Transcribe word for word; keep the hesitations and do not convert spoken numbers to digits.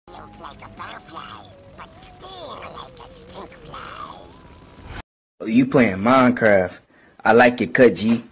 Float like a butterfly, but sting like a stink fly. Oh, you playing Minecraft. I like your cut, G.